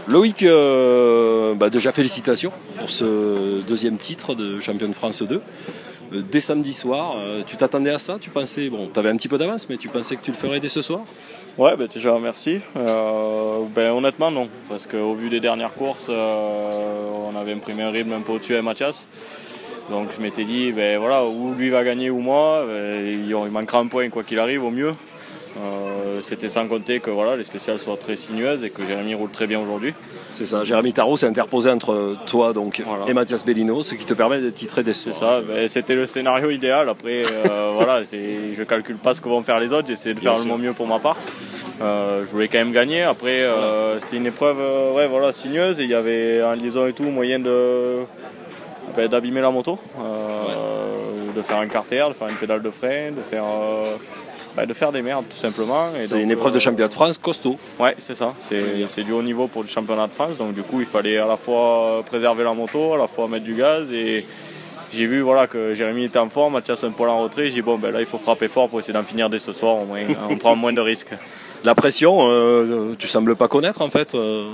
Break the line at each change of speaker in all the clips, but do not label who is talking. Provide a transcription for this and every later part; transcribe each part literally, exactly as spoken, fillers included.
Loïc, euh, bah déjà félicitations pour ce deuxième titre de champion de France deux. Euh, dès samedi soir, euh, tu t'attendais à ça? Tu pensais, bon, tu avais un petit peu d'avance, mais tu pensais que tu le ferais dès ce soir?
Ouais, bah déjà merci. Euh, ben, honnêtement non, parce qu'au vu des dernières courses, euh, on avait imprimé un rythme un peu au-dessus avec Mathias. Donc je m'étais dit, ben voilà, ou lui va gagner ou moi, ben, il, il manquera un point quoi qu'il arrive au mieux. Euh, C'était sans compter que voilà, les spéciales soient très sinueuses et que Jérémy roule très bien aujourd'hui.
C'est ça, Jérémy Tarot s'est interposé entre toi donc, voilà. et Mathias Bellino, ce qui te permet d'être titré dès ce soir.
C'est ça, ben, c'était le scénario idéal. Après, euh, voilà, je ne calcule pas ce que vont faire les autres, j'essaie de faire le mieux pour ma part. Euh, je voulais quand même gagner. Après, euh, c'était une épreuve euh, ouais, voilà, sinueuse et il y avait en liaison et tout moyen de, ben, d'abîmer la moto, euh, ouais. de faire un carter, de faire une pédale de frein, de faire... Euh, Bah, de faire des merdes tout simplement.
C'est une épreuve euh, de championnat de France costaud.
Ouais, c'est ça, c'est du haut niveau pour le championnat de France, donc du coup il fallait à la fois préserver la moto, à la fois mettre du gaz, et j'ai vu voilà, que Jérémy était en forme, Mathias un poil en retrait, j'ai dit bon ben là il faut frapper fort pour essayer d'en finir dès ce soir, au moins on prend moins de risques.
La pression, euh, tu sembles pas connaître en fait euh...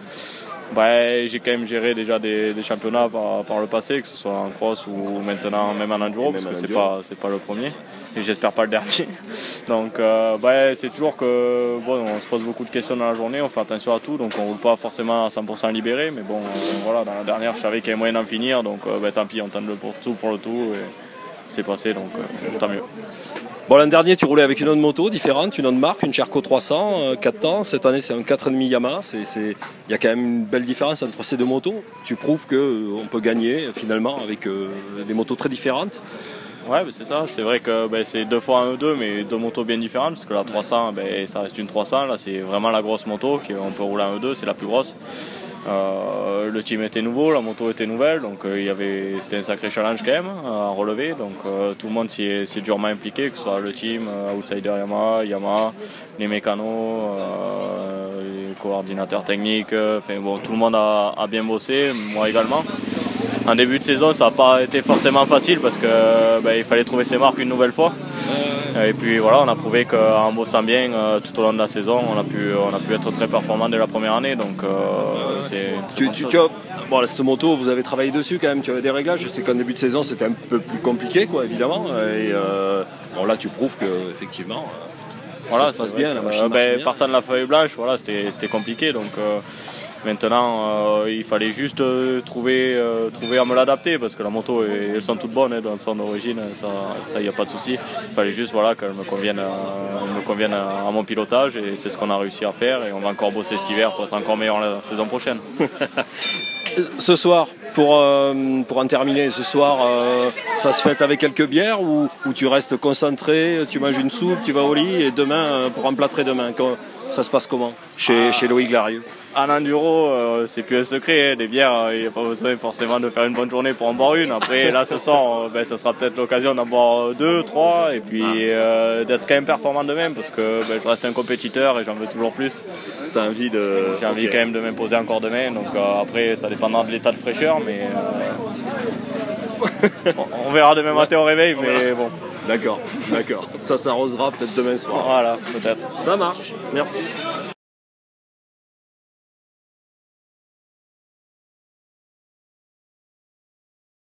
Bah, j'ai quand même géré déjà des, des championnats par, par le passé, que ce soit en cross ou maintenant même en enduro, parce que c'est pas, c'est pas le premier et j'espère pas le dernier. Donc euh, bah, c'est toujours que bon, on se pose beaucoup de questions dans la journée, on fait attention à tout, donc on roule pas forcément à cent pour cent libéré, mais bon euh, voilà, dans la dernière je savais qu'il y avait moyen d'en finir, donc euh, bah, tant pis, on tente le pour tout pour le tout et c'est passé, donc euh, tant mieux.
Bon, l'an dernier, tu roulais avec une autre moto différente, une autre marque, une Sherco trois cents, euh, quatre temps. Cette année, c'est un quatre virgule cinq Yamaha. Il y a quand même une belle différence entre ces deux motos. Tu prouves qu'on euh, peut gagner finalement avec euh, des motos très différentes.
Ouais, bah c'est ça. C'est vrai que bah, c'est deux fois un E deux, mais deux motos bien différentes. Parce que la trois cents, bah, ça reste une trois cents. Là, c'est vraiment la grosse moto. On peut rouler en E deux, c'est la plus grosse. Euh, le team était nouveau, la moto était nouvelle, donc euh, il y avait, c'était un sacré challenge quand même à relever, donc euh, tout le monde s'y est, s'y est durement impliqué, que ce soit le team, euh, Outsider Yamaha, Yamaha, les mécanos, euh, les coordinateurs techniques, euh, enfin bon, tout le monde a, a bien bossé, moi également. En début de saison, ça n'a pas été forcément facile parce qu'il ben, fallait trouver ses marques une nouvelle fois. Et puis voilà, on a prouvé qu'en bossant bien euh, tout au long de la saison, on a pu, on a pu être très performant dès la première année. Donc euh, c'est
tu, tu, tu as, bon, cette moto, vous avez travaillé dessus quand même, tu avais des réglages. Je sais qu'en début de saison, c'était un peu plus compliqué, quoi, évidemment. Et euh, bon, là, tu prouves qu'effectivement,
voilà,
ça se passe bien. La machine
euh, ben,
bien.
Partant de la feuille blanche, voilà, c'était compliqué. Donc, euh, maintenant, euh, il fallait juste euh, trouver, euh, trouver à me l'adapter parce que la moto, elles sont toutes bonnes hein, dans son origine, ça, ça y a pas de souci. Il fallait juste voilà, qu'elle me convienne, euh, me convienne à, à mon pilotage et c'est ce qu'on a réussi à faire et on va encore bosser cet hiver pour être encore meilleur la saison prochaine.
Ce soir, pour, euh, pour en terminer, ce soir, euh, ça se fête avec quelques bières ou, ou tu restes concentré, tu manges une soupe, tu vas au lit et demain, euh, pour emplâtrer demain, ça se passe comment chez, ah. chez Loïc Larieux?
En enduro, euh, c'est plus un secret, hein. Les bières, il n'y a pas besoin forcément de faire une bonne journée pour en boire une. Après, là, ce soir, euh, ben, ça sera peut-être l'occasion d'en boire deux, trois, et puis ah. euh, d'être quand même performant demain, parce que ben, je reste un compétiteur et j'en veux toujours plus.
T'as envie de...
J'ai envie okay. quand même de m'imposer encore demain, donc euh, après, ça dépendra de l'état de fraîcheur, mais euh, bon, on verra demain matin au réveil, mais voilà. Bon.
D'accord, d'accord. Ça s'arrosera peut-être demain soir.
Voilà, peut-être.
Ça marche, merci.